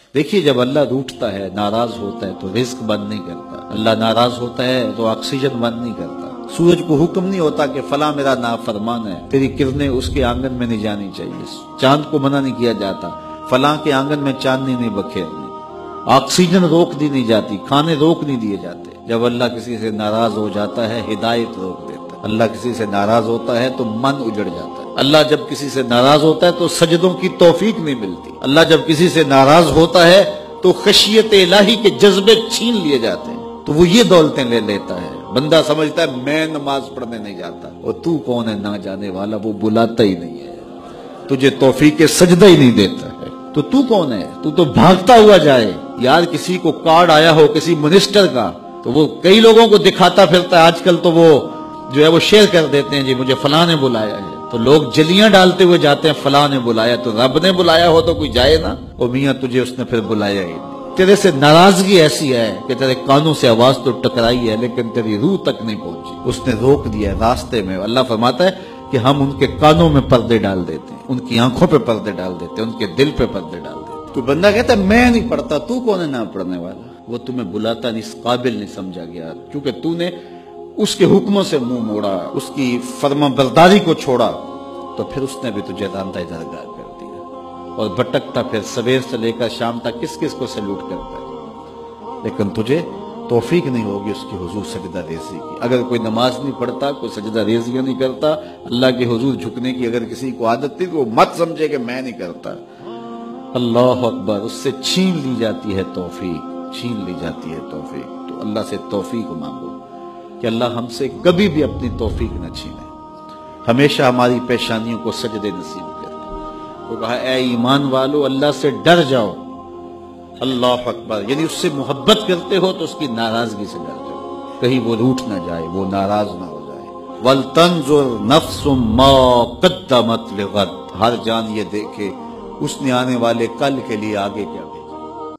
دیکھیے جب اللہ روٹھتا ہے، ناراض ہوتا ہے تو رزق بند نہیں کرتا، اللہ ناراض ہوتا ہے تو آکسیجن بند نہیں کرتا، سورج کو حکم نہیں ہوتا کہ فلاں میرا نافرمان ہے، تیری کرنیں اس کے آنگن میں نہیں جانی چاہیے، چاند کو منع نہیں کیا جاتا فلاں کے آنگن میں چاندنی نہیں بکھیرنی، آکسیجن روک دی نہیں جاتی، کھانے روک نہیں دیے جاتے۔ جب اللہ کسی سے ناراض ہو جاتا ہے ہدایت روک دیتا ہے، اللہ کسی سے ناراض ہوتا ہے تو من اجڑ جاتا ہے، اللہ جب کسی سے ناراض ہوتا ہے تو سجدوں کی توفیق نہیں ملتی، اللہ جب کسی سے ناراض ہوتا ہے تو خشیت الہی کے جذبے چھین لیے جاتے ہیں، تو وہ یہ دولتیں لے لیتا ہے۔ بندہ سمجھتا ہے میں نماز پڑھنے نہیں جاتا، اور تو کون ہے نہ جانے والا، وہ بلاتا ہی نہیں ہے، تجھے توفیق سجدہ ہی نہیں دیتا ہے، تو کون ہے؟ تو بھاگتا ہوا جائے۔ یار کسی کو کارڈ آیا ہو کسی منسٹر کا تو وہ کئی لوگوں کو دکھاتا پھرتا ہے، آج کل تو وہ جو ہے وہ شیئر کر دیتے ہیں، جی مجھے فلاں نے بلایا ہے، تو لوگ جلیاں ڈالتے ہوئے جاتے ہیں فلاں نے بلایا، تو رب نے بلایا ہو تو کوئی جائے نا، او میاں تجھے اس نے پھر بلایا ہی نہیں، تیرے سے ناراضگی ایسی ہے کہ تیرے کانوں سے آواز تو ٹکرائی ہے لیکن تیری روح تک نہیں پہنچی، اس نے روک دیا راستے میں۔ اللہ فرماتا ہے کہ ہم ان کے کانوں میں پردے ڈال دیتے ہیں، ان کی آنکھوں پہ پردے ڈال دیتے ہیں، ان کے دل پہ پردے ڈال دیتے ہیں۔ تو بندہ کہتا ہے میں نہیں پڑھتا، تو کون ہے نہ پڑھنے والا؟ وہ تمہیں بلاتا نہیں، اس قابل نہیں سمجھا گیا، کیونکہ تو نے اس کے حکموں سے منہ موڑا، اس کی فرما برداری کو چھوڑا، تو پھر اس نے بھی تجھے راندہ درگاہ کر دیا، اور بھٹکتا پھر سویر سے لے کر شام تک کس کس کو سلوٹ کرتا ہے، لیکن تجھے توفیق نہیں ہوگی اس کی حضور سجدہ ریزی کی۔ اگر کوئی نماز نہیں پڑھتا، کوئی سجدہ ریزیاں نہیں کرتا، اللہ کے حضور جھکنے کی اگر کسی کو عادت تھی تو وہ مت سمجھے کہ میں نہیں کرتا، اللہ اکبر، اس سے چھین لی جاتی ہے توفیق، چھین لی جاتی ہے توفیق۔ تو اللہ سے توفیق مانگو کہ اللہ ہم سے کبھی بھی اپنی توفیق نہ چھینے، ہمیشہ ہماری پیشانیوں کو سجدے نصیب کرے۔ وہ کہا اے ایمان والو اللہ سے ڈر جاؤ، اللہ اکبر، یعنی اس سے محبت کرتے ہو تو اس کی ناراضگی سے ڈر جاؤ، کہیں وہ روٹھ نہ جائے، وہ ناراض نہ ہو جائے۔ وَلْتَنْظُرْ نَفْسٌ مَا قَدَّمَتْ لِغَدٍ، ہر جان یہ دیکھے اس نے آنے والے کل کے لیے آگے کیا